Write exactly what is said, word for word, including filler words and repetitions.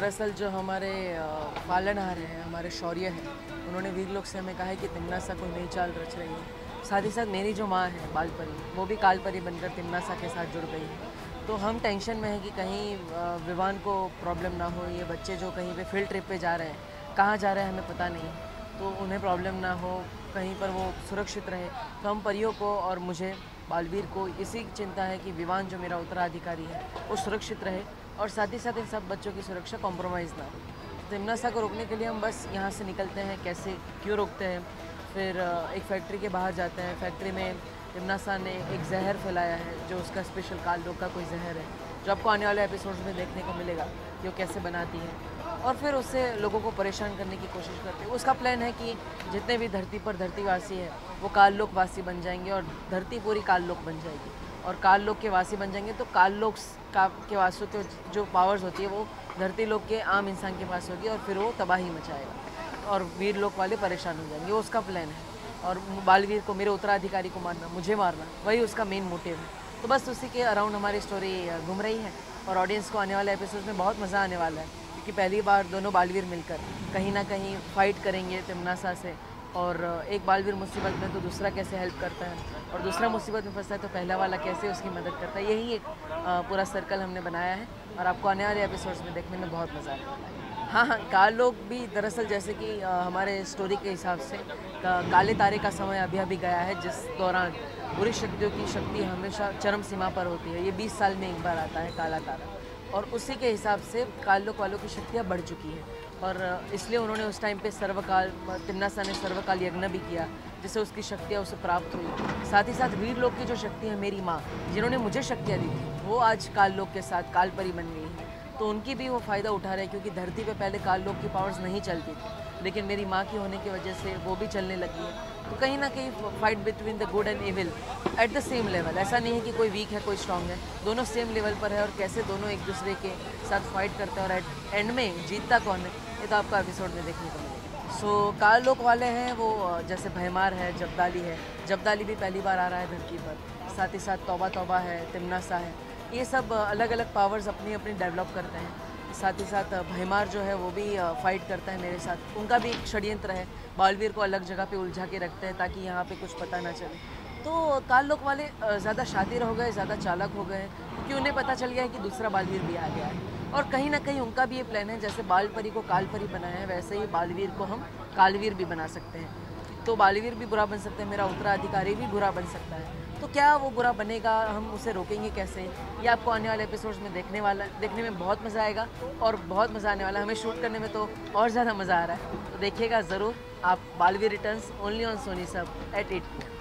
दरअसल जो हमारे अ, पालनहार हैं, हमारे शौर्य हैं, उन्होंने वीरलोक से हमें कहा है कि तिम्नासा कोई नई चाल रच रही है। साथ ही साथ मेरी जो माँ है बालपरी, वो भी कालपरी बनकर तिम्नासा के साथ जुड़ गई है। तो हम टेंशन में हैं कि कहीं अ, विवान को प्रॉब्लम ना हो, ये बच्चे जो कहीं पे फील्ड ट्रिप पे जा रहे हैं, कहाँ जा रहे हैं हमें पता नहीं, तो उन्हें प्रॉब्लम ना हो, कहीं पर वो सुरक्षित रहे। तो हम परियों को और मुझे बालवीर को इसी की चिंता है कि विवान जो मेरा उत्तराधिकारी है वो सुरक्षित रहे और साथ ही साथ इन सब बच्चों की सुरक्षा कॉम्प्रोमाइज़ ना हो। तिम्नासा को रोकने के लिए हम बस यहाँ से निकलते हैं, कैसे क्यों रोकते हैं, फिर अ, एक फैक्ट्री के बाहर जाते हैं। फैक्ट्री में तिम्नासा ने एक जहर फैलाया है जो उसका स्पेशल काल लोग का कोई जहर है, जो आपको आने वाले एपिसोड्स में देखने को मिलेगा कि वो कैसे बनाती है और फिर उससे लोगों को परेशान करने की कोशिश करते हैं। उसका प्लान है कि जितने भी धरती पर धरतीवासी हैं वो काललोक वासी बन जाएंगे और धरती पूरी काललोक बन जाएगी और काललोक के वासी बन जाएंगे। तो काललोक का के वासों के जो पावर्स होती है वो धरती लोक के आम इंसान के पास होगी और फिर वो तबाही मचाएगा और वीर लोक वाले परेशान हो जाएंगे। वो उसका प्लान है और बालवीर को, मेरे उत्तराधिकारी को मारना, मुझे मारना, वही उसका मेन मोटिव है। तो बस उसी के अराउंड हमारी स्टोरी घूम रही है और ऑडियंस को आने वाले एपिसोड में बहुत मज़ा आने वाला है क्योंकि पहली बार दोनों बालवीर मिलकर कहीं ना कहीं फ़ाइट करेंगे तिम्नासा से और एक बालवीर मुसीबत में तो दूसरा कैसे हेल्प करता है और दूसरा मुसीबत में फंसता है तो पहला वाला कैसे उसकी मदद करता है। यही एक अ, पूरा सर्कल हमने बनाया है और आपको आने वाले एपिसोड्स में देखने में बहुत मज़ा आने वाला है। हाँ हाँ, काल लोग भी दरअसल जैसे कि अ, हमारे स्टोरी के हिसाब से का, काले तारे का समय अभी अभी गया है जिस दौरान बुरी शक्तियों की शक्ति हमेशा चरम सीमा पर होती है। ये बीस साल में एक बार आता है काला तारा और उसी के हिसाब से काललोक वालों की शक्तियाँ बढ़ चुकी हैं और इसलिए उन्होंने उस टाइम पे सर्वकाल, तिम्नासा ने सर्वकाल यज्ञ भी किया जिससे उसकी शक्तियाँ उसे प्राप्त हुई। साथ ही साथ वीर लोक की जो शक्ति है, मेरी माँ जिन्होंने मुझे शक्तियाँ दी थी, वो आज काललोक के साथ कालपरी बन गई है। तो उनकी भी वो फ़ायदा उठा रहे हैं क्योंकि धरती पे पहले काललोक की पावर्स नहीं चलती थी लेकिन मेरी माँ की होने की वजह से वो भी चलने लगी है। तो कहीं ना कहीं fight between the good and evil at the same level. ऐसा नहीं है कि कोई वीक है कोई स्ट्रांग है, दोनों सेम लेवल पर है और कैसे दोनों एक दूसरे के साथ फाइट करते हैं और एंड में जीतता कौन है ये तो आपको एपिसोड में देखने को मिलेगा। सो so, काललोक वाले हैं वो जैसे भयमार है, जबदाली है, जबदाली भी पहली बार आ रहा है धरती पर, साथ ही साथ तौबा तौबा है, तिम्नासा है, ये सब अलग अलग पावर्स अपनी अपनी डेवलप करते हैं। साथ ही साथ भयमार जो है वो भी फाइट करता है मेरे साथ, उनका भी एक षड्यंत्र है, बालवीर को अलग जगह पे उलझा के रखते हैं ताकि यहाँ पे कुछ पता ना चले। तो काललोक वाले ज़्यादा शातिर हो गए, ज़्यादा चालाक हो गए क्योंकि उन्हें पता चल गया है कि दूसरा बालवीर भी आ गया है और कहीं ना कहीं उनका भी ये प्लान है, जैसे बालपरी को कालपरी बनाया है वैसे ही बालवीर को हम कालवीर भी बना सकते हैं। तो बालवीर भी बुरा बन सकता है, मेरा उत्तराधिकारी भी बुरा बन सकता है। तो क्या वो बुरा बनेगा, हम उसे रोकेंगे कैसे, ये आपको आने वाले एपिसोड्स में देखने वाला देखने में बहुत मज़ा आएगा और बहुत मज़ा आने वाला है। हमें शूट करने में तो और ज़्यादा मज़ा आ रहा है, तो देखिएगा ज़रूर आप Baalveer returns only on Sony SAB at eight.